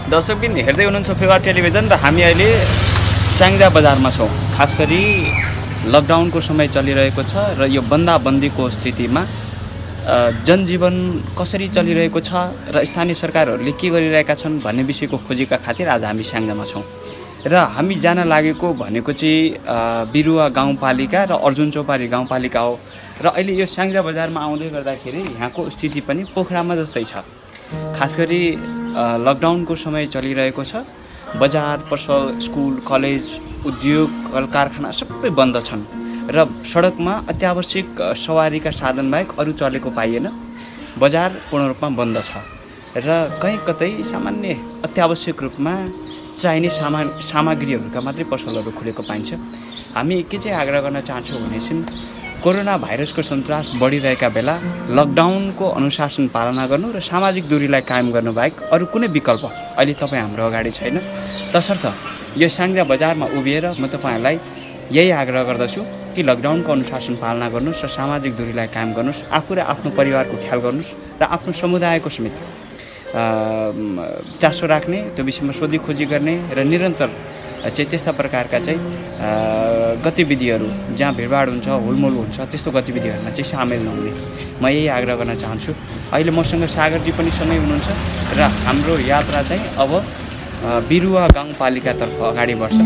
दर्शकबिन हेर्दै हुनुहुन्छ फेवा टेलिभिजन र हामी अहिले स्याङ्जा बजारमा छौँ। खास गरी लकडाउनको समय चलिरहेको छ र यो बन्दाबन्दीको स्थितिमा जनजीवन कसरी चलिरहेको छ र स्थानीय सरकारहरूले के गरिरहेका छन् भन्ने विषयको खोजीका खातिर आज हामी स्याङ्जामा छौँ। र हामी जान लागेको भनेको चाहिँ बिरुवा गाउँपालिका र अर्जुन चौपारी गाउँपालिका हो। र अहिले यो स्याङ्जा बजारमा आउँदै गर्दाखेरि यहाँको स्थिति पनि पोखरामा जस्तै छ। खास गरी लकडाउनको समय चलिरहेको छ। बजार, पसल, स्कुल, कलेज, उद्योग, कल कारखाना सबै बन्द छन् र सडकमा अत्यावश्यक सवारीका साधन बाहेक अरू चलेको पाइएन। बजार पूर्ण रूपमा बन्द छ र कहीँ कतै सामान्य अत्यावश्यक रूपमा चाहिने सामग्रीहरूका मात्रै पसलहरू खुलेको पाइन्छ। हामी के चाहिँ आग्रह गर्न चाहन्छौँ भनेपछि कोरोना भाइरसको सन्तास बढिरहेका बेला लकडाउनको अनुशासन पालना गर्नु र सामाजिक दूरीलाई कायम गर्नु बाहेक अरू कुनै विकल्प अहिले तपाईँ हाम्रो अगाडि छैन। तसर्थ यो स्याङ्जा बजारमा उभिएर म तपाईँहरूलाई यही आग्रह गर्दछु कि लकडाउनको अनुशासन पालना गर्नुहोस् र सामाजिक दूरीलाई कायम गर्नुहोस्। आफू र आफ्नो परिवारको ख्याल गर्नुहोस् र आफ्नो समुदायको समेत चासो राख्ने, त्यो विषयमा सोधी खोजी गर्ने र निरन्तर चाहिँ त्यस्ता प्रकारका चाहिँ गतिविधिहरू जहाँ भिडभाड हुन्छ, हुलमुल हुन्छ, त्यस्तो गतिविधिहरूमा चाहिँ सामेल नहुने म यही आग्रह गर्न चाहन्छु। अहिले मसँग सागरजी पनि सँगै हुनुहुन्छ र हाम्रो यात्रा चाहिँ अब बिरुवा गाउँपालिकातर्फ अगाडि बढ्छ।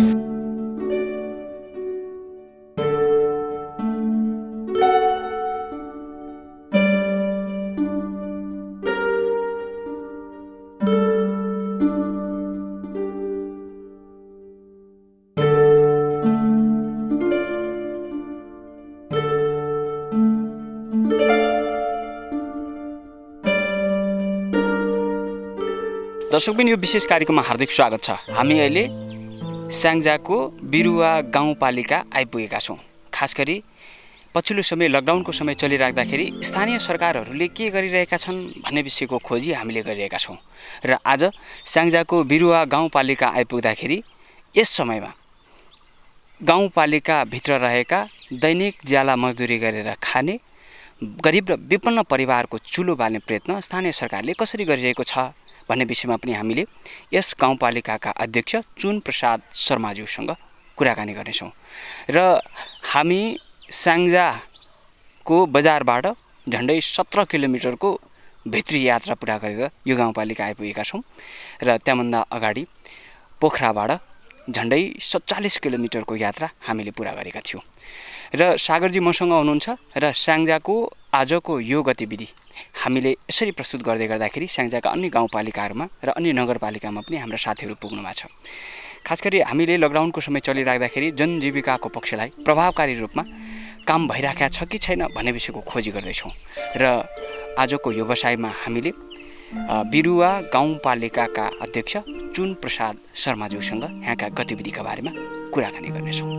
दर्शकबिन यो विशेष कार्यक्रममा हार्दिक स्वागत छ। हामी अहिले स्याङ्जाको बिरुवा गाउँपालिका आइपुगेका छौँ। खास गरी पछिल्लो समय लकडाउनको समय चलिराख्दाखेरि स्थानीय सरकारहरूले के गरिरहेका छन् भन्ने विषयको खोजी हामीले गरिरहेका छौँ। र आज स्याङ्जाको बिरुवा गाउँपालिका आइपुग्दाखेरि यस समयमा गाउँपालिकाभित्र रहेका दैनिक ज्याला मजदुरी गरेर खाने गरिब र विपन्न परिवारको चुलो बाल्ने प्रयत्न स्थानीय सरकारले कसरी गरिरहेको छ भन्ने विषयमा पनि हामीले यस गाउँपालिकाका अध्यक्ष चुन प्रसाद शर्माज्यूसँग कुराकानी गर्नेछौँ। र हामी स्याङ्जाको बजारबाट झन्डै 17 किलोमिटरको भित्री यात्रा पुरा गरेर यो गाउँपालिका आइपुगेका छौँ र त्यहाँभन्दा अगाडि पोखराबाट झन्डै 47 किलोमिटरको यात्रा हामीले पुरा गरेका थियौँ। र सागरजी मसँग हुनुहुन्छ र स्याङ्जाको आजको यो गतिविधि हामीले यसरी प्रस्तुत गर्दै गर्दाखेरि स्याङ्जाका अन्य गाउँपालिकाहरूमा र अन्य नगरपालिकामा पनि हाम्रा साथीहरू पुग्नु भएको छ। खास गरी हामीले लकडाउनको समय चलिराख्दाखेरि जनजीविकाको पक्षलाई प्रभावकारी रूपमा काम भइराखेको छ कि छैन भन्ने विषयको खोजी गर्दैछौँ। र आजको व्यवसायमा हामीले बिरुवा गाउँपालिकाका अध्यक्ष चुन प्रसाद शर्माज्यूसँग यहाँका गतिविधिका बारेमा कुराकानी गर्नेछौँ।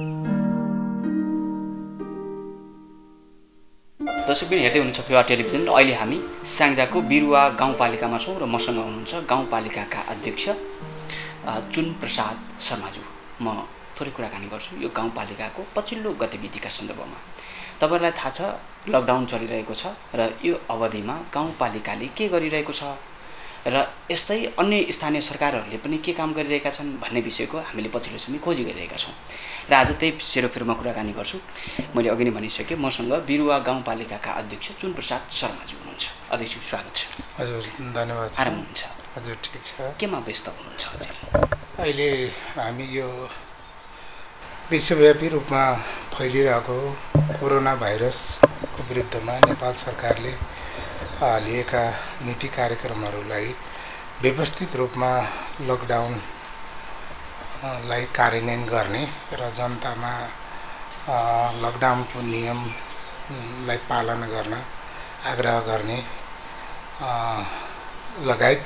दर्शकबिन हेर्दै हुनुहुन्छ फेवा टेलिभिजन र अहिले हामी स्याङ्जाको बिरुवा गाउँपालिकामा छौँ र मसँग हुनुहुन्छ गाउँपालिकाका अध्यक्ष चुन प्रसाद शर्माज्यू। म थोरै कुराकानी गर्छु यो गाउँपालिकाको पछिल्लो गतिविधिका सन्दर्भमा। तपाईँहरूलाई थाहा छ लकडाउन चलिरहेको छ र यो अवधिमा गाउँपालिकाले के गरिरहेको छ र यस्तै अन्य स्थानीय सरकारहरूले पनि के काम गरिरहेका छन् भन्ने विषयको हामीले पछिल्लो समय खोजी गरिरहेका छौँ। र आज त्यही सेरोफेरोमा कुराकानी गर्छु। मैले अघि नै भनिसकेँ मसँग बिरुवा गाउँपालिकाका अध्यक्ष चुन प्रसाद शर्माज्यू हुनुहुन्छ। अध्यक्ष स्वागत छ। हजुर धन्यवाद। आराम हुनुहुन्छ? हजुर ठिक छ। केमा व्यस्त हुनुहुन्छ हजुर? अहिले हामी यो विश्वव्यापी रूपमा फैलिरहेको कोरोना भाइरसको विरुद्धमा नेपाल सरकारले लिएका नीति कार्यक्रमहरूलाई व्यवस्थित रूपमा लकडाउनलाई कार्यान्वयन गर्ने र जनतामा लकडाउनको नियमलाई पालना गर्न आग्रह गर्ने लगायत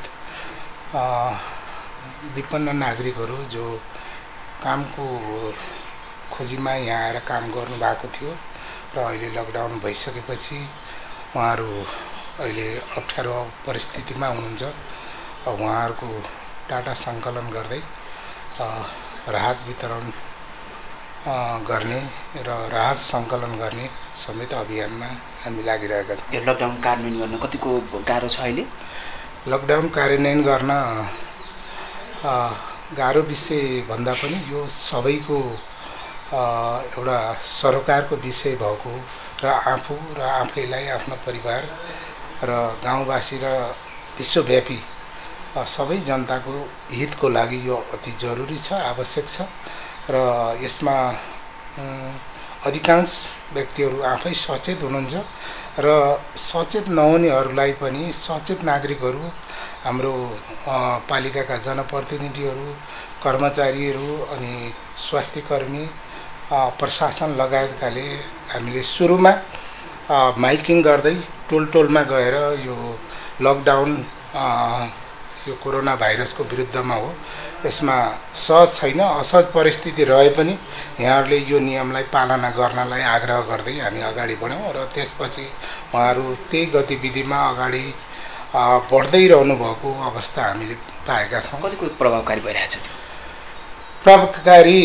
विपन्न नागरिकहरू जो कामको खोजीमा यहाँ आएर काम गर्नु भएको थियो र अहिले लकडाउन भइसकेपछि उहाँहरू अहिले अप्ठ्यारो परिस्थितिमा हुनुहुन्छ। उहाँहरूको डाटा सङ्कलन गर्दै राहत वितरण गर्ने र राहत सङ्कलन गर्ने समेत अभियानमा हामी लागिरहेका छौँ। यो लकडाउन कार्यान्वयन गर्न कतिको गाह्रो छ अहिले? लकडाउन कार्यान्वयन गर्न गाह्रो विषय भन्दा पनि यो सबैको एउटा सरोकारको विषय भएको र आफू र आफैलाई आफ्नो परिवार र गाउँवासी र विश्वव्यापी सबै जनताको हितको लागि यो अति जरुरी छ, आवश्यक छ र यसमा अधिकांश व्यक्तिहरू आफै सचेत हुनुहुन्छ र सचेत नहुनेहरूलाई पनि सचेत नागरिकहरू, हाम्रो पालिकाका जनप्रतिनिधिहरू, कर्मचारीहरू अनि स्वास्थ्यकर्मी, प्रशासन लगायतकाले हामीले सुरुमा माइकिङ गर्दै टोलमा गएर यो लकडाउन यो कोरोना भाइरसको विरुद्धमा हो, यसमा सहज छैन, असहज परिस्थिति रहे पनि यहाँहरूले यो नियमलाई पालना गर्नलाई आग्रह गर्दै हामी अगाडि बढ्यौँ र त्यसपछि उहाँहरू त्यही गतिविधिमा अगाडि बढ्दै रहनु भएको अवस्था हामीले पाएका छौँ। कतिको प्रभावकारी भइरहेछ? प्रभावकारी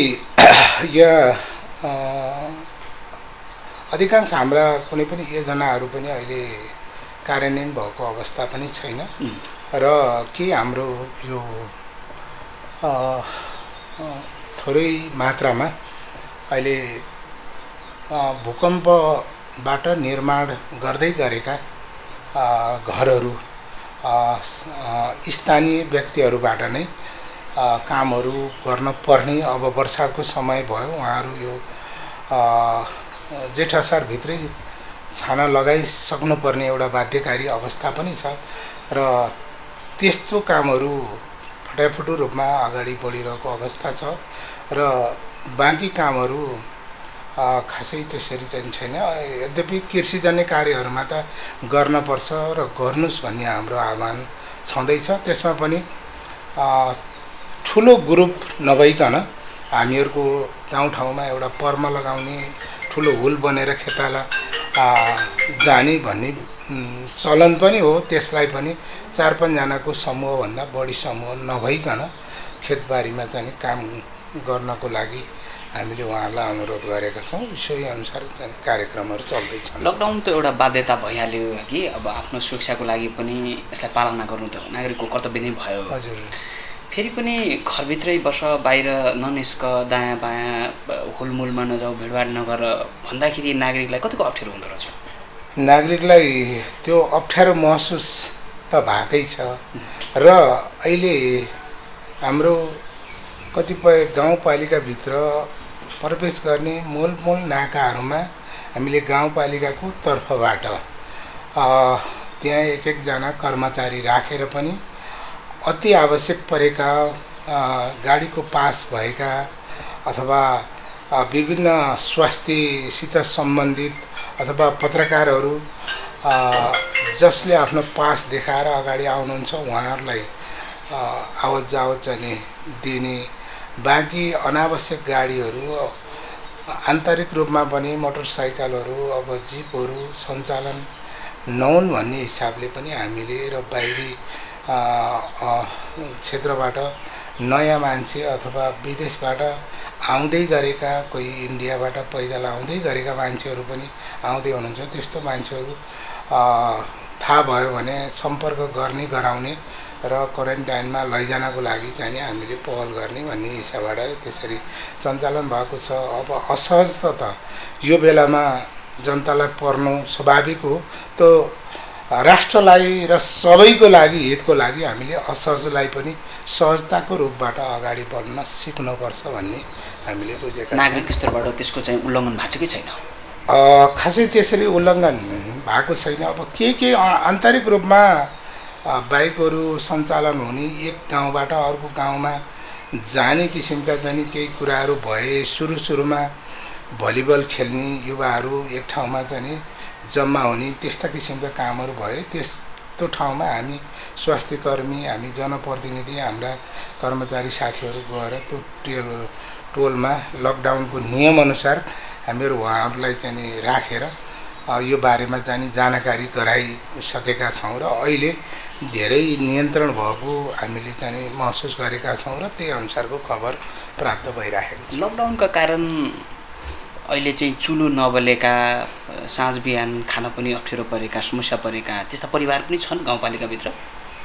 अधिकांश हाम्रा कुनै पनि योजनाहरू पनि अहिले कार्यान्वयन भएको अवस्था पनि छैन र के हाम्रो यो थोरै मात्रामा अहिले भूकम्पबाट निर्माण गर्दै गरेका घरहरू स्थानीय व्यक्तिहरूबाट नै कामहरू गर्न पर्ने अब वर्षाको समय भयो, उहाँहरू यो जेठ असारभित्रै छाना लगाइसक्नुपर्ने एउटा बाध्यकारी अवस्था पनि छ र त्यस्तो कामहरू फटाफुटु रूपमा अगाडि बढिरहेको अवस्था छ र बाँकी कामहरू खासै त्यसरी चाहिँ छैन। यद्यपि कृषिजन्य कार्यहरूमा त गर्नपर्छ र गर्नुस् भन्ने हाम्रो आह्वान छँदैछ। त्यसमा पनि ठुलो ग्रुप नभइकन हामीहरूको गाउँठाउँमा एउटा पर्म लगाउने, ठुलो हुल बनेर खेताला जाने भन्ने चलन पनि हो। त्यसलाई पनि 4-5 जनाको समूहभन्दा बढी समूह नभइकन खेतबारीमा चाहिँ काम गर्नको लागि हामीले उहाँहरूलाई अनुरोध गरेका छौँ। सोही अनुसार कार्यक्रमहरू चल्दैछन्। लकडाउन त एउटा बाध्यता भइहाल्यो कि अब आफ्नो सुरक्षाको लागि पनि यसलाई पालना गर्नु त नागरिकको कर्तव्य नै भयो। हजुर। फेरि पनि घरभित्रै बस, बाहिर ननिस्क, दायाँ बायाँ हुलमुलमा नजाऊ, भिडभाड नगर भन्दाखेरि नागरिकलाई कतिको अप्ठ्यारो हुँदो रहेछ? नागरिकलाई त्यो अप्ठ्यारो महसुस त भएकै छ र अहिले हाम्रो कतिपय गाउँपालिकाभित्र प्रवेश गर्ने मूल नाकाहरूमा हामीले गाउँपालिकाको तर्फबाट त्यहाँ एक जना कर्मचारी राखेर पनि अति आवश्यक परेका गाडीको पास भएका अथवा विभिन्न स्वास्थ्यसित सम्बन्धित अथवा पत्रकारहरू जसले आफ्नो पास देखाएर अगाडि आउनुहुन्छ उहाँहरूलाई आवत जावत चाहिँ दिने, बाँकी अनावश्यक गाडीहरू आन्तरिक रूपमा पनि मोटरसाइकलहरू अब जिपहरू सञ्चालन नहुन् भन्ने हिसाबले पनि हामीले र बाहिरी क्षेत्रबाट नयाँ मान्छे अथवा विदेशबाट आउँदै गरेका, कोही इन्डियाबाट पैदल आउँदै गरेका मान्छेहरू पनि आउँदै हुनुहुन्छ। त्यस्तो मान्छेहरू थाहा भयो भने सम्पर्क गर्ने, गराउने र क्वारेन्टाइनमा लैजानको लागि चाहिँ हामीले पहल गर्ने भन्ने हिसाबबाट त्यसरी सञ्चालन भएको छ। अब असहजता त यो बेलामा जनतालाई पर्नु स्वाभाविक हो। त्यो राष्ट्रलाई र सबैको लागि, हितको लागि हामीले असहजलाई पनि सहजताको रूपबाट अगाडि बढ्न सिक्नुपर्छ भन्ने हामीले बुझेका छौँ। नागरिक स्तरबाट त्यसको चाहिँ उल्लङ्घन भएको छ कि छैन? खासै त्यसरी उल्लङ्घन भएको छैन। अब के आन्तरिक रूपमा बाइकहरू सञ्चालन हुने, एक गाउँबाट अर्को गाउँमा जाने किसिमका चाहिँ केही कुराहरू भए, सुरुमा भलिबल खेल्ने युवाहरू एक ठाउँमा चाहिँ जम्मा हुने, त्यस्ता किसिमका कामहरू भए त्यस्तो ठाउँमा हामी स्वास्थ्यकर्मी, हामी जनप्रतिनिधि, हाम्रा कर्मचारी साथीहरू गएर त्यो टोलमा लकडाउनको नियमअनुसार हामीहरू उहाँहरूलाई चाहिँ राखेर यो बारेमा चाहिँ जानकारी गराइसकेका छौँ र अहिले धेरै नियन्त्रण भएको हामीले चाहिँ महसुस गरेका छौँ र त्यही अनुसारको खबर प्राप्त भइरहेको छ। लकडाउनका कारण अहिले चाहिँ चुलो नबलेका, साँझ बिहान खान पनि अप्ठ्यारो परेका, समस्या परेका त्यस्ता परिवार पनि छन् गाउँपालिकाभित्र?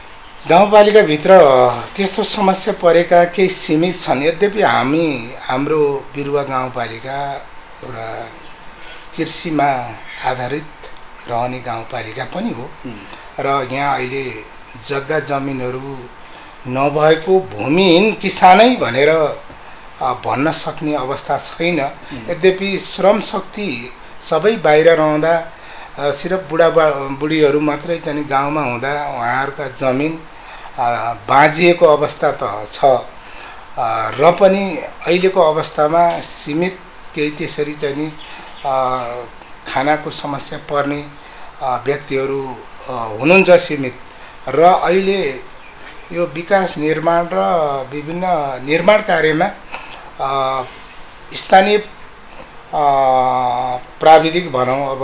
गाउँपालिकाभित्र त्यस्तो समस्या परेका केही सीमित छन्। यद्यपि हाम्रो बिरुवा गाउँपालिका एउटा कृषिमा आधारित रहने गाउँपालिका पनि हो र यहाँ अहिले जग्गा जमिनहरू नभएको भूमिहीन किसानै भनेर भन्न सक्ने अवस्था छैन। यद्यपि श्रम शक्ति सबै बाहिर रहँदा सिर्फ बुढाबुढीहरू मात्रै चाहिँ गाउँमा हुँदा उहाँहरूका जमिन बाँझिएको अवस्था त छ र पनि अहिलेको अवस्थामा सीमित केही त्यसरी चाहिँ खानाको समस्या पर्ने व्यक्तिहरू हुनुहुन्छ सीमित। र अहिले यो विकास निर्माण र विभिन्न निर्माण कार्यमा स्थानीय प्राविधिक भनौँ अब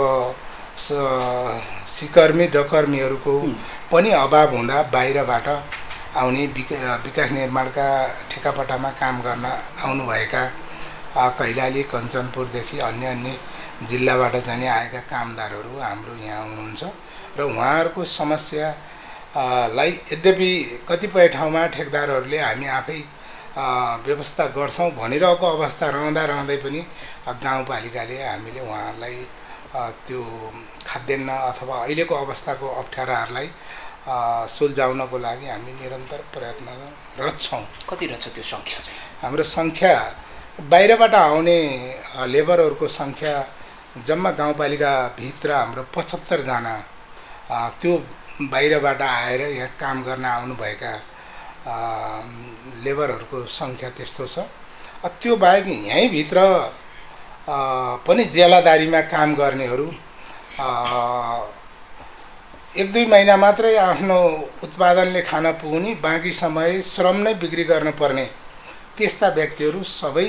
सिकर्मी डकर्मीहरूको पनि अभाव हुँदा बाहिरबाट आउने विकास निर्माणका ठेकापट्टामा काम गर्न आउनुभएका कैलाली कञ्चनपुरदेखि अन्य जिल्लाबाट चाहिँ आएका कामदारहरू हाम्रो यहाँ हुनुहुन्छ र उहाँहरूको समस्यालाई यद्यपि कतिपय ठाउँमा ठेकदारहरूले हामी आफै व्यवस्था गर्छौँ भनिरहेको अवस्था रहँदै पनि गाउँपालिकाले हामीले उहाँहरूलाई त्यो खाद्यान्न अथवा अहिलेको अवस्थाको अप्ठ्याराहरूलाई सुल्झाउनको लागि हामी निरन्तर प्रयत्नरत छौँ। कति रहेछ त्यो सङ्ख्या चाहिँ? हाम्रो सङ्ख्या बाहिरबाट आउने लेबरहरूको सङ्ख्या जम्मा गाउँपालिकाभित्र हाम्रो 75 जना त्यो बाहिरबाट आएर यहाँ काम गर्न आउनुभएका लेबरहरूको सङ्ख्या त्यस्तो छ। त्यो बाहेक यहीँभित्र पनि जेलादारीमा काम गर्नेहरू 1-2 महिना मात्रै आफ्नो उत्पादनले खान पुग्ने बाँकी समय श्रम नै बिक्री गर्नुपर्ने त्यस्ता व्यक्तिहरू सबै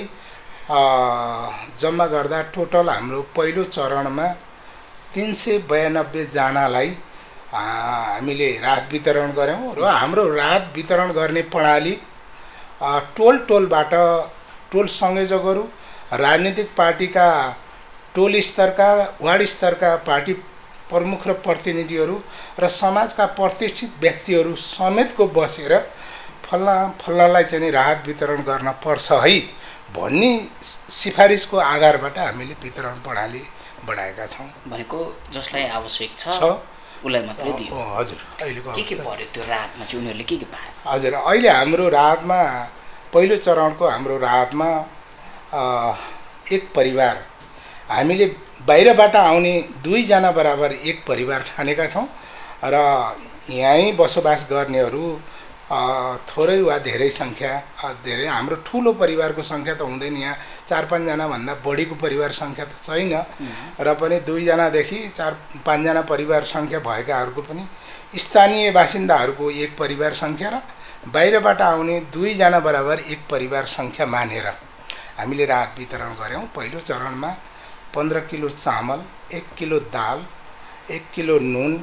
जम्मा गर्दा टोटल हाम्रो पहिलो चरणमा 392 जनालाई हामीले राहत वितरण गऱ्यौँ र हाम्रो राहत वितरण गर्ने प्रणाली टोलबाट टोल संयोजकहरू, राजनीतिक पार्टीका टोल स्तरका वार्ड स्तरका पार्टी प्रमुख र प्रतिनिधिहरू र समाजका प्रतिष्ठित व्यक्तिहरू समेतको बसेर फल्नालाई चाहिँ राहत वितरण गर्न पर्छ है भन्ने सिफारिसको आधारबाट हामीले वितरण प्रणाली बढाएका छौँ। भनेको जसलाई आवश्यक छ उसलाई मात्रै दियो। हजुर। अहिलेको के पर्यो त्यो राहतमा चाहिँ उनीहरूले के पाए? हजुर, अहिले हाम्रो राहतमा पहिलो चरणको हाम्रो राहतमा एक परिवार हामीले बाहिरबाट आउने 2 जना बराबर एक परिवार ठानेका छौँ र यहीँ बसोबास गर्नेहरू थोरै वा धेरै सङ्ख्या धेरै हाम्रो ठुलो परिवारको सङ्ख्या त हुँदैन, यहाँ 4-5 जना भन्दा बढीको परिवार सङ्ख्या त छैन र पनि 2 जनादेखि 4-5 जना परिवार सङ्ख्या भएकाहरूको पनि स्थानीय बासिन्दाहरूको एक परिवार सङ्ख्या र बाहिरबाट आउने 2 जना बराबर एक परिवार सङ्ख्या मानेर हामीले राहत वितरण गऱ्यौँ। पहिलो चरणमा 15 किलो चामल, 1 किलो दाल, 1 किलो नुन,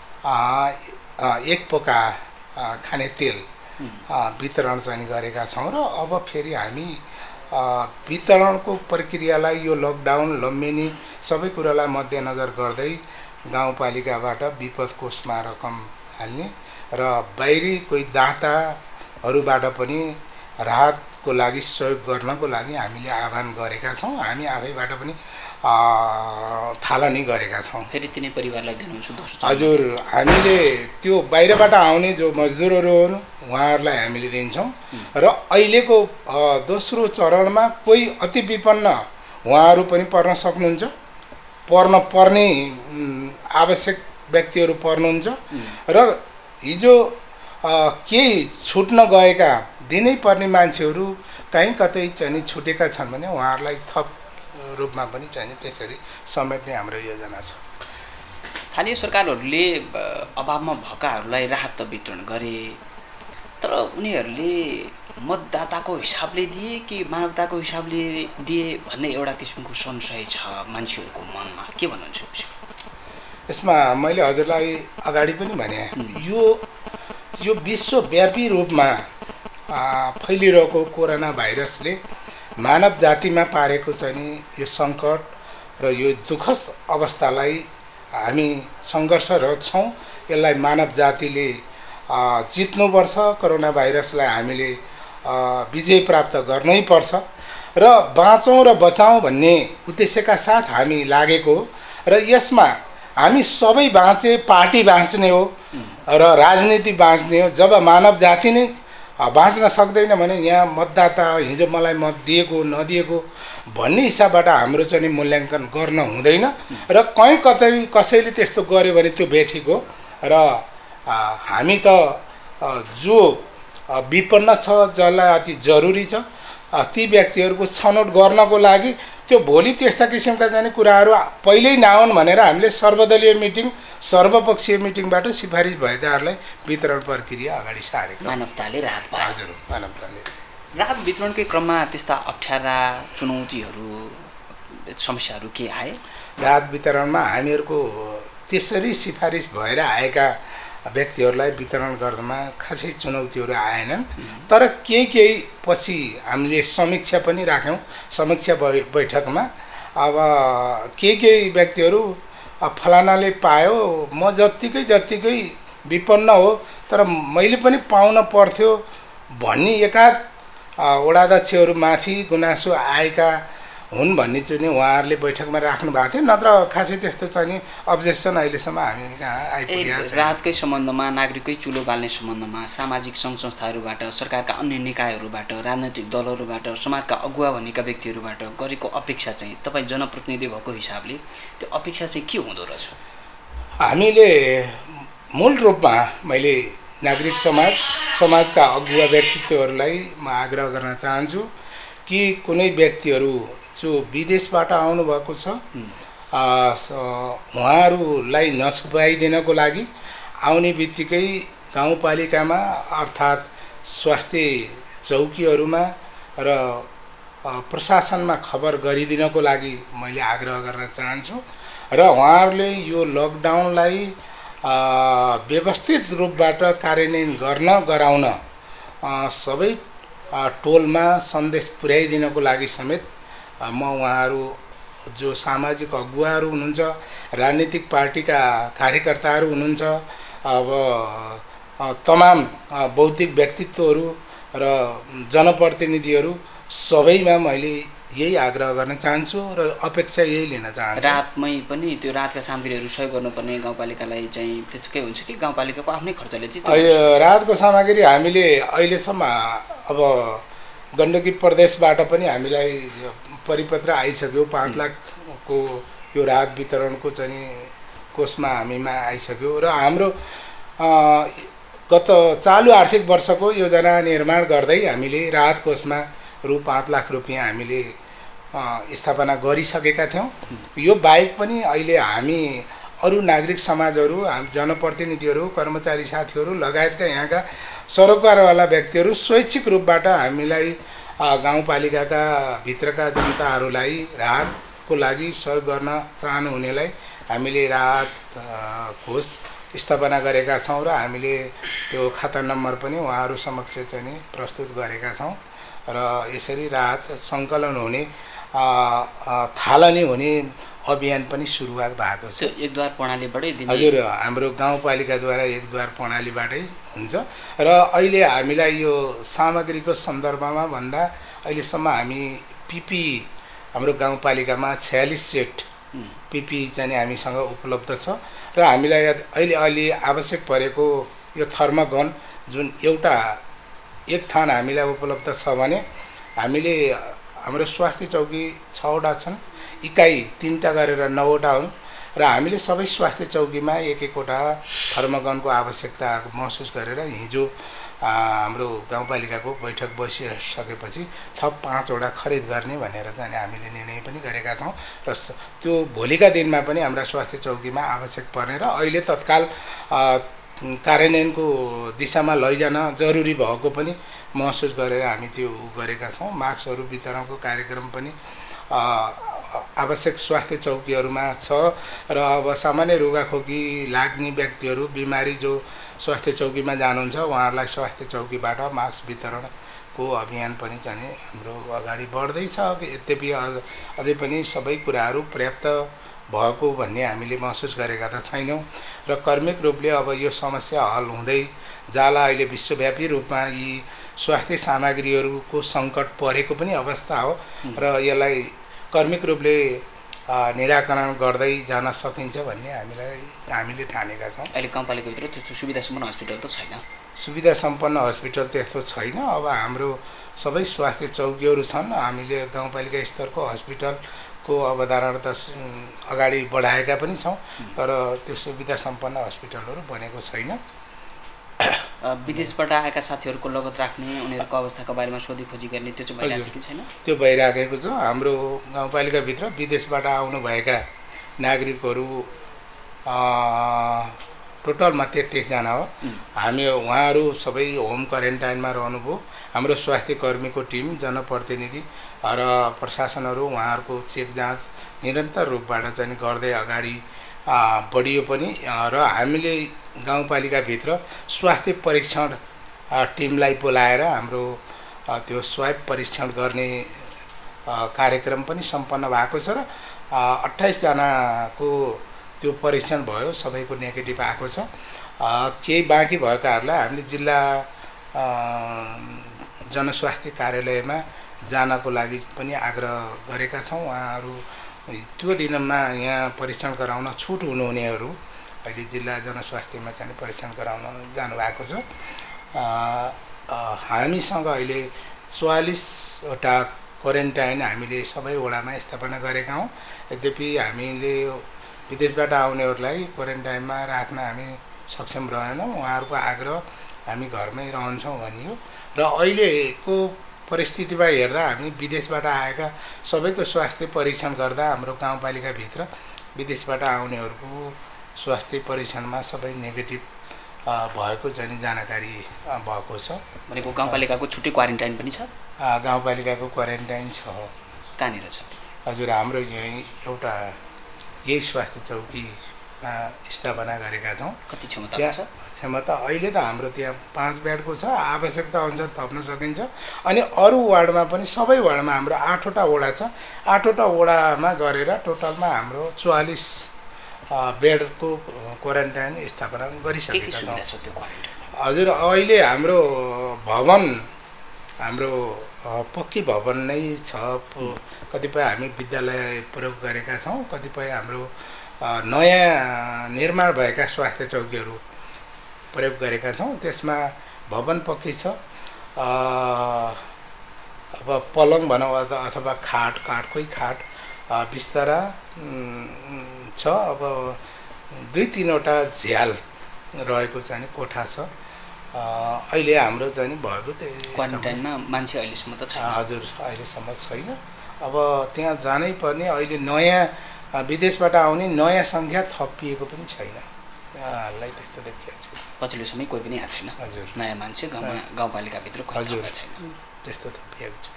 1 पोका खाने तेल वितरण चाहिँ गरेका छौँ र अब फेरि हामी वितरणको प्रक्रियालाई यो लकडाउन लम्बिनी सबै कुरालाई मध्यनजर गर्दै गाउँपालिकाबाट विपद कोषमा रकम हाल्ने र बाहिरी कोही दाताहरूबाट पनि राहतको लागि सहयोग गर्नको लागि हामीले आह्वान गरेका छौँ। हामी आफैबाट पनि थालनी गरेका छौँ। फेरि तिनै परिवारलाई दिनुहुन्छ दोस्रो? हजुर, हामीले त्यो बाहिरबाट आउने जो मजदुरहरू हुन् उहाँहरूलाई हामीले दिन्छौँ र अहिलेको दोस्रो चरणमा कोही अति विपन्न उहाँहरू पनि पर्न सक्नुहुन्छ, पर्ने आवश्यक व्यक्तिहरू पर्नुहुन्छ र हिजो केही छुट्न गएका दिनै पर्ने मान्छेहरू कहीँ कतै चाहिँ छुटेका छन् भने उहाँहरूलाई थप रूपमा पनि चाहिँ त्यसरी समेट्ने हाम्रो योजना छ। स्थानीय सरकारहरूले अभावमा भएकाहरूलाई राहत त वितरण गरे, तर उनीहरूले मतदाताको हिसाबले दिए कि मानवताको हिसाबले दिए भन्ने एउटा किसिमको संशय छ मान्छेहरूको मनमा। के भन्नुहुन्छ यसमा? मैले हजुरलाई अगाडि पनि भने यो विश्वव्यापी रूपमा फैलिरहेको कोरोना भाइरसले मानव जातिमा पारेको चाहिँ यो सङ्कट र यो दुःखद अवस्थालाई हामी सङ्घर्षरत छौँ। यसलाई मानव जातिले जित्नुपर्छ, कोरोना भाइरसलाई हामीले विजय प्राप्त गर्नै पर्छ र बाँचौँ र बचाउँ भन्ने उद्देश्यका साथ हामी लागेको हो। र यसमा हामी सबै बाँचे, पार्टी बाँच्ने हो र राजनीति बाँच्ने हो। जब मानव जाति नै बाँच्न सक्दैन भने यहाँ मतदाता हिजो मलाई मत दिएको नदिएको भन्ने हिसाबबाट हाम्रो चाहिँ मूल्याङ्कन गर्न हुँदैन र कहीँ कतै कसैले त्यस्तो गर्यो भने त्यो बेठिक हो। र हामी त जो विपन्न छ, जसलाई अति जरुरी छ, ती व्यक्तिहरूको छनौट गर्नको लागि त्यो भोलि त्यस्ता किसिमका चाहिँ कुराहरू पहिल्यै नआउन् भनेर हामीले सर्वदलीय मिटिङ, सर्वपक्षीय मिटिङबाट सिफारिस भएकाहरूलाई वितरण प्रक्रिया अगाडि सारेको। मानवताले राहत पायो। हजुर, मानवताले राहत वितरणकै क्रममा त्यस्ता अप्ठ्यारा चुनौतीहरू, समस्याहरू के आए? राहत वितरणमा हामीहरूको त्यसरी सिफारिस भएर आएका व्यक्तिहरूलाई वितरण गर्नमा खासै चुनौतीहरू आएनन्। तर केही पछि हामीले समीक्षा पनि राख्यौँ। समीक्षा बैठकमा अब केही व्यक्तिहरू फलानाले पायो, म जत्तिकै विपन्न हो तर मैले पनि पाउन पर्थ्यो भन्ने एकाध वडाध्यक्षहरूमाथि गुनासो आएका हुन् भन्ने चाहिँ उहाँहरूले बैठकमा राख्नु भएको थियो। नत्र खासै त्यस्तो चाहिँ अब्जेक्सन अहिलेसम्म हामी कहाँ आइपुगेको छ। राहतकै सम्बन्धमा, नागरिककै चुलो बाल्ने सम्बन्धमा सामाजिक सङ्घ संस्थाहरूबाट, सरकारका अन्य निकायहरूबाट, राजनैतिक दलहरूबाट, समाजका अगुवा भनेका व्यक्तिहरूबाट गरेको अपेक्षा चाहिँ तपाईँ जनप्रतिनिधि भएको हिसाबले त्यो अपेक्षा चाहिँ के हुँदो रहेछ? हामीले मूल रूपमा मैले नागरिक समाजका अगुवा व्यक्तित्वहरूलाई म आग्रह गर्न चाहन्छु कि कुनै व्यक्तिहरू जो विदेशबाट आउनुभएको छ उहाँहरूलाई नछुपाइदिनको लागि आउने बित्तिकै गाउँपालिकामा अर्थात् स्वास्थ्य चौकीहरूमा र प्रशासनमा खबर गरिदिनको लागि मैले आग्रह गर्न चाहन्छु। र उहाँहरूले यो लकडाउनलाई व्यवस्थित रूपबाट कार्यान्वयन गराउन सबै टोलमा सन्देश पुर्याइदिनको लागि समेत म उहाँहरू जो सामाजिक अगुवाहरू हुनुहुन्छ, राजनीतिक पार्टीका कार्यकर्ताहरू हुनुहुन्छ, अब तमाम बौद्धिक व्यक्तित्वहरू र जनप्रतिनिधिहरू सबैमा मैले यही आग्रह गर्न चाहन्छु र अपेक्षा यही लिन चाहन्छु। रातमै पनि त्यो रातका सामग्रीहरू सहयोग गर्नुपर्ने गाउँपालिकालाई चाहिँ त्यस्तोकै हुन्छ कि गाउँपालिकाको आफ्नै खर्चले चाहिँ? रातको सामग्री हामीले अहिलेसम्म अब गण्डकी प्रदेशबाट पनि हामीलाई परिपत्र आइसक्यो। 5 लाखको यो राहत वितरणको चाहिँ कोषमा हामीमा आइसक्यो र हाम्रो गत चालु आर्थिक वर्षको योजना निर्माण गर्दै हामीले राहत कोषमा रु 5 लाख रुपियाँ हामीले स्थापना गरिसकेका थियौँ। यो बाहेक पनि अहिले हामी अरू नागरिक समाजहरू, जनप्रतिनिधिहरू, कर्मचारी साथीहरू लगायतका यहाँका सरोकारवाला व्यक्तिहरू स्वैच्छिक रूपबाट हामीलाई गाउँपालिकाका भित्रका जनताहरूलाई राहतको लागि सहयोग गर्न चाहनुहुनेलाई हामीले राहत कोष स्थापना गरेका छौँ र हामीले त्यो खाता नम्बर पनि उहाँहरू समक्ष चाहिँ नि प्रस्तुत गरेका छौँ। र यसरी राहत सङ्कलन हुने, थालनी हुने अभियान पनि सुरुवात भएको छ। एकद्वार प्रणालीबाटै दिने? हजुर, हाम्रो गाउँपालिकाद्वारा एकद्वार प्रणालीबाटै हुन्छ। र अहिले हामीलाई यो सामग्रीको सन्दर्भमा भन्दा अहिलेसम्म हामी पिपी हाम्रो गाउँपालिकामा 46 सेट पिपी चाहिँ हामीसँग उपलब्ध छ। र हामीलाई अहिले आवश्यक परेको यो थर्मोगन जुन एक थान हामीलाई उपलब्ध छ भने हामीले हाम्रो स्वास्थ्य चौकी 6वटा छन्, इकाइ 3टा गरेर 9वटा हुन् र हामीले सबै स्वास्थ्य चौकीमा एक-एकवटा थर्मोगनको आवश्यकता महसुस गरेर हिजो हाम्रो गाउँपालिकाको बैठक बसिसकेपछि थप 5वटा खरिद गर्ने भनेर चाहिँ हामीले निर्णय पनि गरेका छौँ। र त्यो भोलिका दिनमा पनि हाम्रा स्वास्थ्य चौकीमा आवश्यक पर्ने र अहिले तत्काल कार्यान्वयनको दिशामा लैजान जरुरी भएको पनि महसुस गरेर हामी त्यो गरेका छौँ। मास्कहरू वितरणको कार्यक्रम पनि आवश्यक स्वास्थ्य चौकीहरूमा छ र अब सामान्य रुगाखोकी लाग्ने व्यक्तिहरू, बिमारी जो स्वास्थ्य चौकीमा जानुहुन्छ उहाँहरूलाई स्वास्थ्य चौकीबाट मास्क वितरणको अभियान पनि चाहिँ हाम्रो अगाडि बढ्दैछ। यद्यपि अझै पनि सबै कुराहरू पर्याप्त भएको भन्ने हामीले महसुस गरेका त छैनौँ र कर्मिक रूपले अब यो समस्या हल हुँदै जाला। अहिले विश्वव्यापी रूपमा यी स्वास्थ्य सामग्रीहरूको सङ्कट परेको पनि अवस्था हो र यसलाई कर्मिक रूपले निराकरण गर्दै जान सकिन्छ भन्ने हामीले ठानेका छौँ। अहिले गाउँपालिकाभित्र त्यो सुविधा सम्पन्न हस्पिटल त छैन, सुविधा सम्पन्न हस्पिटल त्यस्तो छैन। अब हाम्रो सबै स्वास्थ्य चौकीहरू छन्। हामीले गाउँपालिका स्तरको हस्पिटलको अवधारणा त अगाडि बढाएका पनि छौँ, तर त्यो सुविधा सम्पन्न हस्पिटलहरू बनेको छैन। विदेशबाट आएका साथीहरूको लगत राख्ने, उनीहरूको अवस्थाको बारेमा सोधीखोजी गर्ने त्यो चाहिँ भइरहेको छ कि छैन? त्यो भइराखेको छ। हाम्रो गाउँपालिकाभित्र विदेशबाट आउनुभएका नागरिकहरू टोटलमा 33 जना हो। हामी उहाँहरू सबै होम क्वारेन्टाइनमा रहनुभयो। हाम्रो स्वास्थ्य कर्मीको टिम, जनप्रतिनिधि र प्रशासनहरू उहाँहरूको चेक जाँच निरन्तर रूपबाट चाहिँ गर्दै अगाडि बढियो पनि र हामीले गाउँपालिकाभित्र स्वास्थ्य परीक्षण टिमलाई बोलाएर हाम्रो त्यो स्वाब परीक्षण गर्ने कार्यक्रम पनि सम्पन्न भएको छ र 28 जनाको त्यो परीक्षण भयो, सबैको नेगेटिभ आएको छ। केही बाँकी भएकाहरूलाई हामीले जिल्ला जनस्वास्थ्य कार्यालयमा जानको लागि पनि आग्रह गरेका छौँ। उहाँहरू त्यो दिनमा यहाँ परीक्षण गराउन छुट हुनुहुनेहरू अहिले जिल्ला जनस्वास्थ्यमा चाहिँ परीक्षण गराउन जानुभएको छ। हामीसँग अहिले 44वटा क्वारेन्टाइन हामीले सबै वडामा स्थापना गरेका हौँ। यद्यपि हामीले विदेशबाट आउनेहरूलाई क्वारेन्टाइनमा राख्न हामी सक्षम रहेनौँ। उहाँहरूको आग्रह हामी घरमै रहन्छौँ भनियो र अहिलेको परिस्थितिमा हेर्दा हामी विदेशबाट आएका सबैको स्वास्थ्य परीक्षण गर्दा हाम्रो गाउँपालिकाभित्र विदेशबाट आउनेहरूको स्वास्थ्य परीक्षणमा सबै नेगेटिभ भएको चाहिँ जानकारी भएको छ। भनेको गाउँपालिकाको छुट्टै क्वारेन्टाइन पनि छ? गाउँपालिकाको क्वारेन्टाइन छ। कहाँनिर छ? हजुर, हाम्रो यहीँ एउटा यही स्वास्थ्य चौकी स्थापना गरेका छौँ। कति क्षमता छ? क्षमता अहिले त हाम्रो त्यहाँ 5 बेडको छ। आवश्यकता अनुसार थप्न सकिन्छ। अनि अरू वार्डमा पनि, सबै वार्डमा हाम्रो 8वटा वडा छ। 8वटा वडामा गरेर टोटलमा हाम्रो 44 बेडको क्वारेन्टाइन स्थापना गरिसकेका छौँ। हजुर, अहिले हाम्रो भवन हाम्रो पक्की भवन नै छ। कतिपय हामी विद्यालय प्रयोग गरेका छौँ, कतिपय हाम्रो नयाँ निर्माण भएका स्वास्थ्य चौकीहरू प्रयोग गरेका छौँ। त्यसमा भवन पक्की छ। अब पलङ भनौँ अथवा काठकै खाट, बिस्तारा छ। अब 2-3वटा झ्याल रहेको चाहिँ कोठा छ। अहिले हाम्रो चाहिँ भएको क्वारेन्टाइनमा मान्छे अहिलेसम्म त छैन। हजुर, अहिलेसम्म छैन। अब त्यहाँ जानै पर्ने, अहिले नयाँ विदेशबाट आउने नयाँ सङ्ख्या थपिएको पनि छैन। हाललाई त्यस्तो देखिएको छ। पछिल्लो समय कोही पनि आएको छैन। हजुर, नयाँ मान्छे गाउँपालिकाभित्र हजुर छैन, त्यस्तो थपिएको छैन।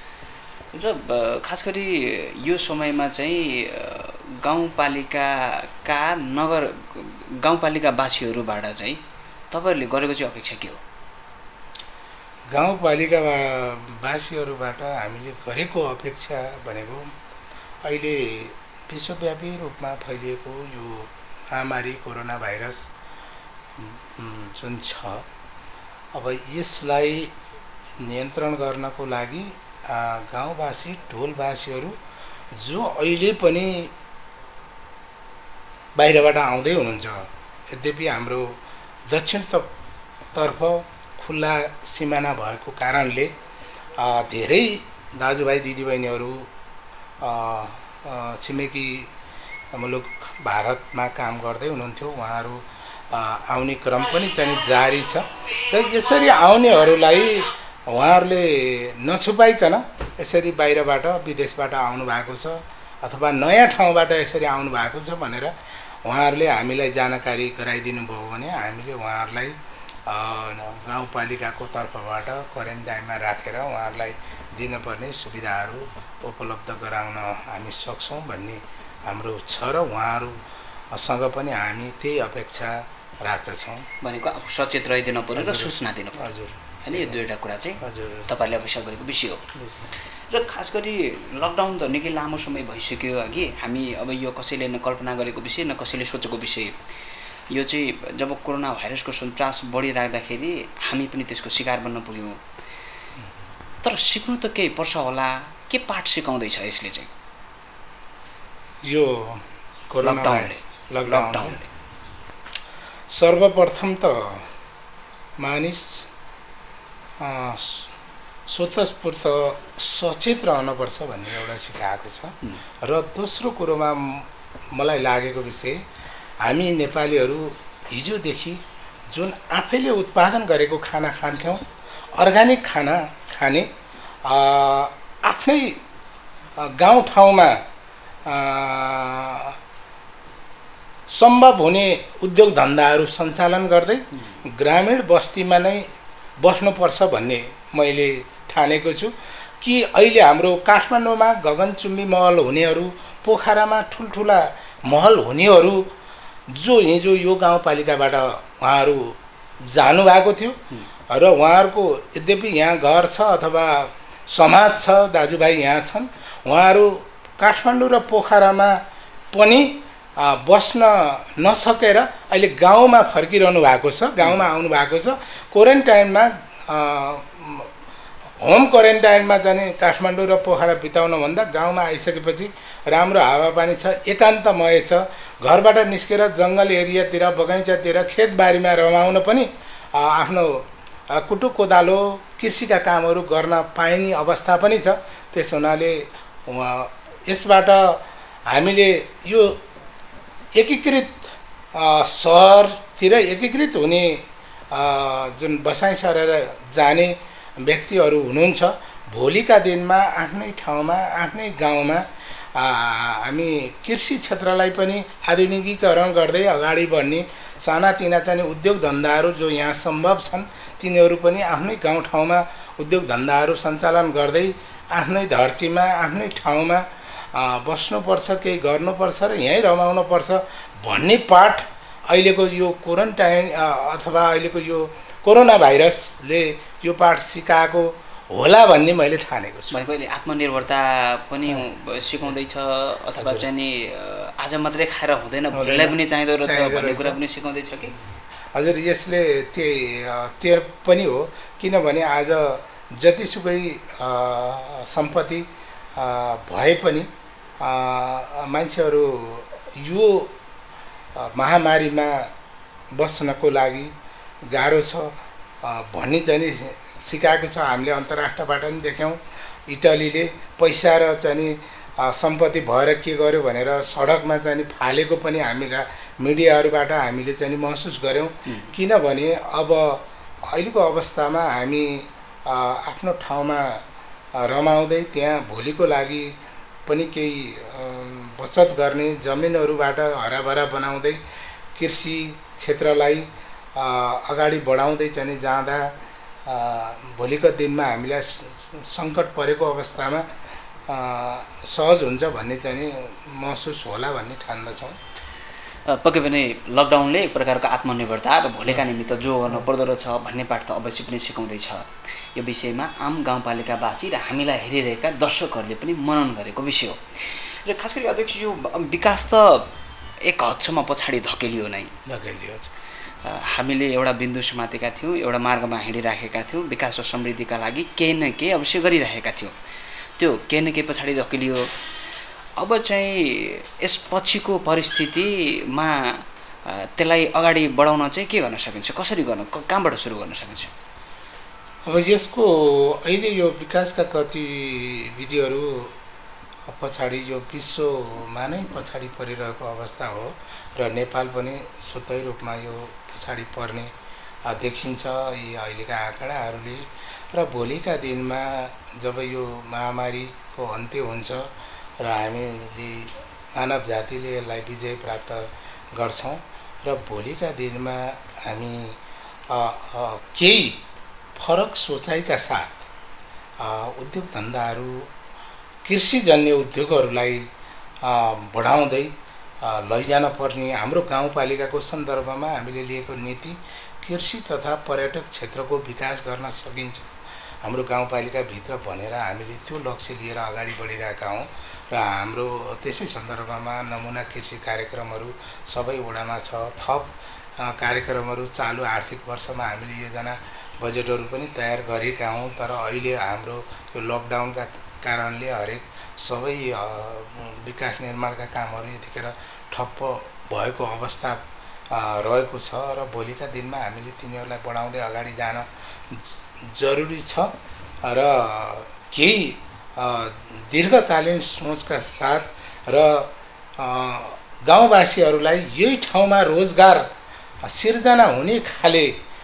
र खास गरी यो समयमा चाहिँ गाउँपालिकावासीहरूबाट चाहिँ तपाईँहरूले गरेको चाहिँ अपेक्षा के हो? गाउँपालिकावासीहरूबाट हामीले गरेको अपेक्षा भनेको अहिले विश्वव्यापी रूपमा फैलिएको यो महामारी कोरोना भाइरस जुन छ, अब यसलाई नियन्त्रण गर्नको लागि गाउँवासी, टोलवासीहरू जो अहिले पनि बाहिरबाट आउँदै हुनुहुन्छ, यद्यपि हाम्रो दक्षिणतर्फ खुल्ला सिमाना भएको कारणले धेरै दाजुभाइ दिदीबहिनीहरू छिमेकी मुलुक भारतमा काम गर्दै हुनुहुन्थ्यो। उहाँहरू आउने क्रम पनि चाहिँ जारी छ र यसरी आउनेहरूलाई उहाँहरूले नछुपाइकन यसरी बाहिरबाट, विदेशबाट आउनु भएको छ अथवा नयाँ ठाउँबाट यसरी आउनु भएको छ भनेर उहाँहरूले हामीलाई जानकारी गराइदिनु भयो भने हामीले उहाँहरूलाई गाउँपालिकाको तर्फबाट क्वारेन्टाइनमा राखेर उहाँहरूलाई दिनुपर्ने सुविधाहरू उपलब्ध गराउन हामी सक्छौँ भन्ने हाम्रो छ र उहाँहरूसँग पनि हामी त्यही अपेक्षा राख्दछौँ। भनेको आफू सचेत रहिदिनु पर्यो र सूचना दिनु पर्यो। हजुर, हैन यो दुईवटा कुरा चाहिँ हजुर तपाईहरुले अभिषेक गरेको विषय हो र खास गरी लकडाउन त निकै लामो समय भइसक्यो अघि हामी अब यो कसैले न कल्पना गरेको विषय न कसैले सोचेको विषय यो चाहिँ जब कोरोना भाइरसको सन्तास बढिराख्दाखेरि हामी पनि त्यसको शिकार बन्न पुग्यौं तर सिक्नु त केही पर्छ होला के पाठ सिकाउँदै छ यसले चाहिँ यो कोरोना लकडाउनले सर्वप्रथम त मानिस स्वतस्फूर्त सचेत रहनुपर्छ भन्ने एउटा सिकाएको छ र दोस्रो कुरोमा मलाई लागेको विषय हामी नेपालीहरू हिजोदेखि जुन आफैले उत्पादन गरेको खाना खान्थ्यौं अर्गानिक खाना खाने आफ्नै गाउँठाउँमा सम्भव हुने उद्योग धन्दाहरू सञ्चालन गर्दै ग्रामीण बस्तीमा नै बस्नुपर्छ भन्ने मैले ठानेको छु कि अहिले हाम्रो काठमाडौँमा गगनचुम्बी महल हुनेहरू पोखरामा ठुल्ठुला महल हुनेहरू जो हिजो यो गाउँपालिकाबाट उहाँहरू जानुभएको थियो र उहाँहरूको यद्यपि यहाँ घर छ अथवा समाज छ दाजुभाइ यहाँ छन् उहाँहरू काठमाडौँ र पोखरामा पनि बस्न नसकेर अहिले गाउँमा फर्किरहनु भएको छ गाउँमा आउनु भएको छ क्वारेन्टाइनमा होम क्वारेन्टाइनमा जाने काठमाडौँ र पोखरा बिताउन भन्दा गाउँमा आइसकेपछि राम्रो हावापानी छ एकान्तमय छ घरबाट निस्केर जङ्गल एरियातिर बगैँचातिर खेतबारीमा रमाउन पनि आफ्नो कुटु कोदालो कृषिका कामहरू गर्न पाइने अवस्था पनि छ त्यस हुनाले यसबाट हामीले यो एकीकृत सहरतिर एकीकृत हुने जुन बसाइ सरेर जाने व्यक्तिहरू हुनुहुन्छ भोलिका दिनमा आफ्नै ठाउँमा आफ्नै गाउँमा हामी कृषि क्षेत्रलाई पनि आधुनिकीकरण गर्दै अगाडि बढ्ने सानातिना चाहिँ उद्योग धन्दाहरू जो यहाँ सम्भव छन् तिनीहरू पनि आफ्नै गाउँठाउँमा उद्योग धन्दाहरू सञ्चालन गर्दै आफ्नै धरतीमा आफ्नै ठाउँमा बस्नुपर्छ केही गर्नुपर्छ र यहीँ रमाउनुपर्छ भन्ने पाठ अहिलेको यो क्वारेन्टाइन अथवा अहिलेको यो कोरोना भाइरसले यो पाठ सिकाएको होला भन्ने मैले ठानेको छु। भनेको अहिले आत्मनिर्भरता पनि सिकाउँदैछ अथवा चाहिँ नि आज मात्रै खाएर हुँदैन भोलिलाई पनि चाहिँदो रहेछ भन्ने कुरा पनि सिकाउँदैछ कि हजुर यसले त्यो पनि हो किनभने आज जतिसुकै सम्पत्ति भए पनि मान्छेहरू यो महामारीमा बस्नको लागि गाह्रो छ भन्ने चाहिँ सिकाएको छ। हामीले अन्तर्राष्ट्रबाट पनि देख्यौँ इटालीले पैसा र चाहिँ सम्पत्ति भएर के गर्यो भनेर सडकमा चाहिँ फालेको पनि हामीलाई मिडियाहरूबाट हामीले चाहिँ महसुस गऱ्यौँ। किनभने अब अहिलेको अवस्थामा हामी आफ्नो ठाउँमा रमाउँदै त्यहाँ भोलिको लागि पनि केही बचत गर्ने जमिनहरूबाट हराभरा बनाउँदै कृषि क्षेत्रलाई अगाडि बढाउँदै चाहिँ जाँदा भोलिको दिनमा हामीलाई सङ्कट परेको अवस्थामा सहज हुन्छ भन्ने चाहिँ महसुस होला भन्ने ठान्दछौँ। पक्कै पनि लकडाउनले एक प्रकारको आत्मनिर्भरता र भोलिका निमित्त जो गर्नु पर्दो रहेछ भन्ने पाठ त अवश्य पनि सिकाउँदैछ। यो विषयमा आम गाउँपालिकावासी र हामीलाई हेरिरहेका दर्शकहरूले पनि मनन गरेको विषय हो। र खास गरी अध्यक्ष यो विकास त एक हदसम्म पछाडि धकेलियो नै धकेलियो। हामीले एउटा बिन्दु समातेका थियौँ, एउटा मार्गमा हिँडिराखेका थियौँ, विकास र समृद्धिका लागि केही न केही अवश्य गरिरहेका थियौँ। त्यो केही न केही पछाडि धकेलियो। अब चाहिँ यसपछिको परिस्थितिमा त्यसलाई अगाडि बढाउन चाहिँ के गर्न सकिन्छ, कसरी गर्न, कहाँबाट सुरु गर्न सकिन्छ? अब यसको अहिले यो विकासका गतिविधिहरू पछाडि यो विश्वमा नै पछाडि परिरहेको अवस्था हो र नेपाल पनि स्वतः रूपमा यो पछाडि पर्ने देखिन्छ यी अहिलेका आँकडाहरूले। र भोलिका दिनमा जब यो महामारीको अन्त्य हुन्छ र हामीले मानव जातिले यसलाई विजय प्राप्त गर्छौँ र भोलिका दिनमा हामी केही फरक सोचाइका साथ उद्योग धन्दाहरू कृषिजन्य उद्योगहरूलाई बढाउँदै लैजान पर्ने हाम्रो गाउँपालिकाको सन्दर्भमा हामीले लिएको नीति कृषि तथा पर्यटक क्षेत्रको विकास गर्न सकिन्छ हाम्रो गाउँपालिकाभित्र भनेर हामीले त्यो लक्ष्य लिएर अगाडि बढिरहेका हौँ र हाम्रो त्यसै सन्दर्भमा नमुना कृषि कार्यक्रमहरू सबै वडामा छ। थप कार्यक्रमहरू चालु आर्थिक वर्षमा हामीले योजना बजेटहरू पनि तयार गरेका हौँ। तर अहिले हाम्रो यो लकडाउनका कारणले हरेक सबै विकास निर्माणका कामहरू यतिखेर ठप्प भएको अवस्था रहेको छ र भोलिका दिनमा हामीले तिनीहरूलाई बढाउँदै अगाडि जान जरुरी छ र केही दीर्घकालीन सोचका साथ र गाउँवासीहरूलाई यही ठाउँमा रोजगार सिर्जना हुने खाले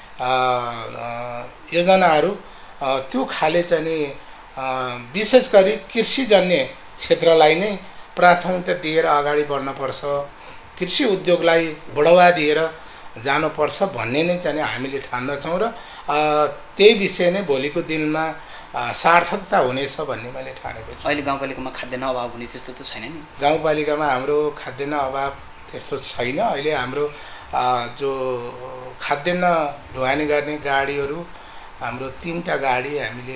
योजनाहरू त्यो खाले चाहिँ विशेष गरी कृषिजन्य क्षेत्रलाई नै प्राथमिकता दिएर अगाडि बढ्नुपर्छ, कृषि उद्योगलाई बढावा दिएर जानुपर्छ भन्ने नै चाहिँ हामीले ठान्दछौँ र त्यही विषय नै भोलिको दिनमा सार्थकता हुनेछ भन्ने मैले ठानेको छु। अहिले गाउँपालिकामा खाद्यान्न अभाव हुने त्यस्तो त छैन नि? गाउँपालिकामा हाम्रो खाद्यान्न अभाव त्यस्तो छैन। अहिले हाम्रो जो खाद्यान्न ढुवानी गर्ने गाडीहरू हाम्रो 3टा गाडी हामीले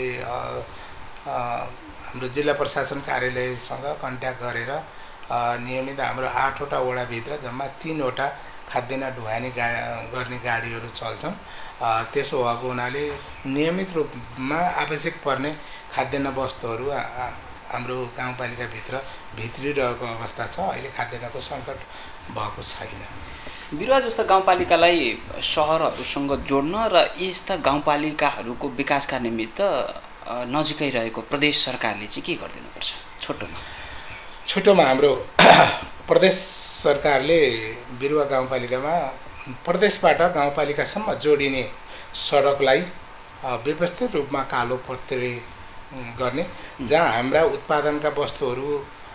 हाम्रो जिल्ला प्रशासन कार्यालयसँग कन्ट्याक्ट गरेर नियमित हाम्रो 8वटा वडाभित्र जम्मा 3वटा खाद्यान्न ढुवानी गर्ने गाडीहरू चल्छन्। त्यसो भएको हुनाले नियमित रूपमा आवश्यक पर्ने खाद्यान्न वस्तुहरू हाम्रो गाउँपालिकाभित्र भित्रिरहेको अवस्था छ। अहिले खाद्यान्नको सङ्कट भएको छैन। बिरुवा जस्ता गाउँपालिकालाई सहरहरूसँग जोड्न र यस्ता गाउँपालिकाहरूको विकासका निमित्त नजिकै रहेको प्रदेश सरकारले चाहिँ के गरिदिनुपर्छ? छोटोमा हाम्रो प्रदेश सरकारले बिरुवा गाउँपालिकामा प्रदेशबाट गाउँपालिकासम्म जोडिने सडकलाई व्यवस्थित रूपमा कालोपत्रे गर्ने, जहाँ हाम्रा उत्पादनका वस्तुहरू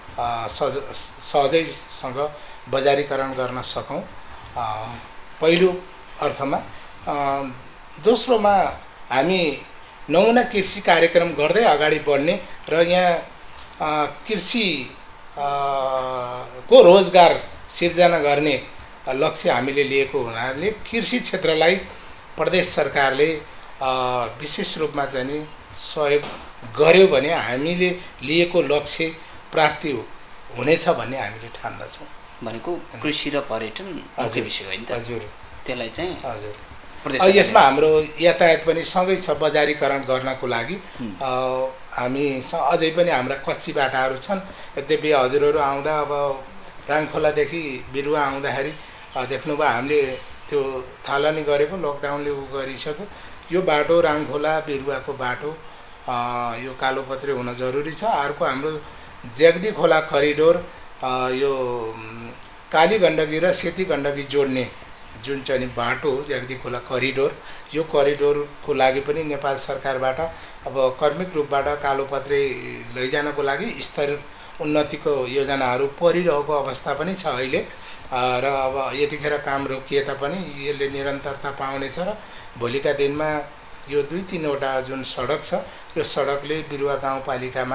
सहजैसँग बजारीकरण गर्न सकौँ, पहिलो अर्थमा। दोस्रोमा हामी नमुना कृषि कार्यक्रम गर्दै अगाडि बढ्ने र यहाँ कृषि को रोजगार सिर्जना गर्ने लक्ष्य हामीले लिएको हुनाले कृषि क्षेत्रलाई प्रदेश सरकारले विशेष रूपमा चाहिँ सहयोग गर्यो भने हामीले लिएको लक्ष्य प्राप्ति हुनेछ भन्ने हामीले ठान्दछौँ। भनेको कृषि र पर्यटन मुख्य विषय हो नि त? हजुर। त्यसलाई चाहिँ हजुर यसमा हाम्रो यातायात पनि सँगै छ। बजारीकरण गर्नको लागि हामी अझै पनि हाम्रा कच्ची बाटाहरू छन्। यद्यपि हजुरहरू आउँदा अब राङखोलादेखि बिरुवा आउँदाखेरि देख्नुभयो हामीले त्यो थालनी गरेको लकडाउनले गरिसक्यो। यो बाटो राङखोला बिरुवाको बाटो यो कालोपत्रे हुन जरुरी छ। अर्को हाम्रो ज्याग्दी खोला करिडोर यो काली गण्डकी र सेती गण्डकी जोड्ने जुन चाहिँ बाटो ज्याग्दी खोला करिडोर, यो करिडोरको लागि पनि नेपाल सरकारबाट अब कर्मिक रूपबाट कालोपत्रे लैजानको लागि स्तर उन्नतिको योजनाहरू परिरहेको अवस्था पनि छ अहिले। र अब यतिखेर काम रोकिए तापनि यसले निरन्तरता पाउनेछ र भोलिका दिनमा यो 2-3वटा जुन सडक छ यो सडकले बिरुवा गाउँपालिकामा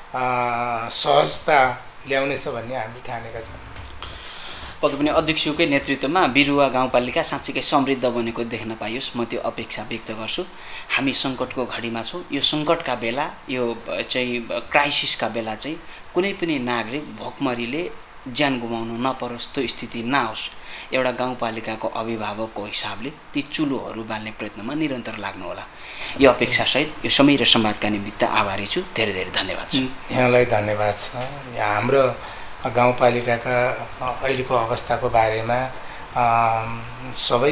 सहजता ल्याउनेछ भन्ने हामी ठानेका छौँ। पक्कै पनि अध्यक्षकै नेतृत्वमा बिरुवा गाउँपालिका साँच्चीकै समृद्ध बनेको देख्न पाइयोस्, म त्यो अपेक्षा व्यक्त गर्छु। हामी सङ्कटको घडीमा छौँ। यो सङ्कटका बेला, यो चाहिँ क्राइसिसका बेला चाहिँ कुनै पनि नागरिक भोकमरीले ज्यान गुमाउनु नपरोस्, त्यो स्थिति नआओस्। एउटा गाउँपालिकाको अभिभावकको हिसाबले ती चुलोहरू बाल्ने प्रयत्नमा निरन्तर लाग्नुहोला। यो अपेक्षासहित यो समय र संवादका निमित्त आभारी छु। धेरै धेरै धन्यवाद छ। यहाँलाई धन्यवाद छ। हाम्रो गाउँपालिकाका अहिलेको अवस्थाको बारेमा सबै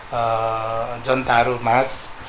जनताहरू माझ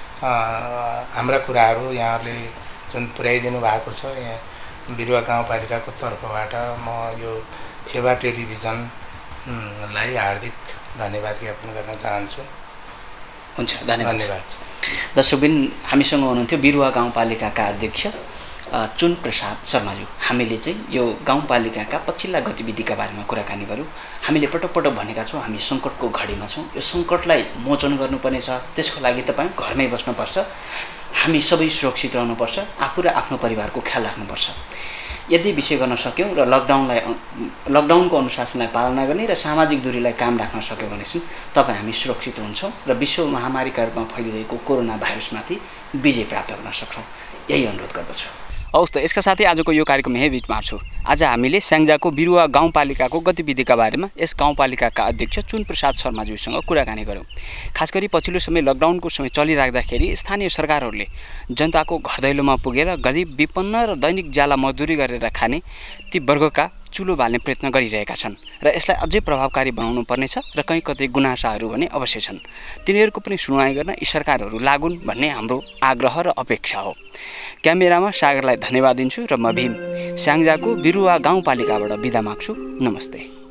हाम्रा कुराहरू यहाँहरूले जुन पुर्याइदिनु भएको छ, यहाँ बिरुवा गाउँपालिकाको तर्फबाट म यो फेवा टेलिभिजनलाई हार्दिक धन्यवाद ज्ञापन गर्न चाहन्छु। हुन्छ, धन्यवाद। दर्शकबिन, हामीसँग हुनुहुन्थ्यो बिरुवा गाउँपालिकाका अध्यक्ष चुन प्रसाद शर्माज्यू। हामीले चाहिँ यो गाउँपालिकाका पछिल्ला गतिविधिका बारेमा कुराकानी गऱ्यौँ। हामीले पटक पटक भनेका छौँ हामी सङ्कटको घडीमा छौँ। यो सङ्कटलाई मोचन गर्नुपर्ने छ। त्यसको लागि तपाईँ घरमै बस्नुपर्छ। हामी सबै सुरक्षित रहनुपर्छ। आफू र आफ्नो परिवारको ख्याल राख्नुपर्छ। यदि विषय गर्न सक्यौँ र लकडाउनको अनुशासनलाई पालना गर्ने र सामाजिक दूरीलाई कायम राख्न सक्यौँ भने चाहिँ तपाईँ हामी सुरक्षित हुन्छौँ र विश्व महामारीका रूपमा फैलिरहेको कोरोना भाइरसमाथि विजय प्राप्त गर्न सक्छौँ। यही अनुरोध गर्दछु। हवस् त, यसका साथै आजको यो कार्यक्रम यही बिच मार्छु। आज हामीले स्याङ्जाको बिरुवा गाउँपालिकाको गतिविधिका बारेमा यस गाउँपालिकाका अध्यक्ष चुनप्रसाद शर्माज्यूसँग कुराकानी गऱ्यौँ। खास गरी पछिल्लो समय लकडाउनको समय चलिराख्दाखेरि स्थानीय सरकारहरूले जनताको घर दैलोमा पुगेर गरिब विपन्न र दैनिक ज्याला मजदुरी गरेर खाने ती वर्गका चुलो बाल्ने प्रयत्न गरिरहेका छन् र यसलाई अझै प्रभावकारी बनाउनु पर्नेछ र कहीँ कतै गुनासाहरू भने अवश्य छन्। तिनीहरूको पनि सुनवाई गर्न यी सरकारहरू लागुन् भन्ने हाम्रो आग्रह र अपेक्षा हो। क्यामेरामा सागरलाई धन्यवाद दिन्छु र म भीम स्याङ्जाको बिरुवा गाउँपालिकाबाट बिदा माग्छु। नमस्ते।